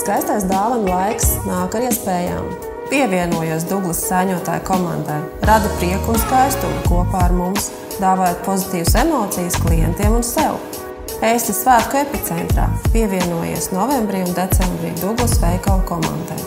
Skaistais dāvanu laiks nāk ar iespējām. Pievienojos Douglas sēņotāju komandai, rada prieku un skaistumu kopā ar mums, dāvājot pozitīvas emocijas klientiem un sev. Ēsti svētku epicentrā pievienojies novembrī un decembrī Douglas veikalu komandai.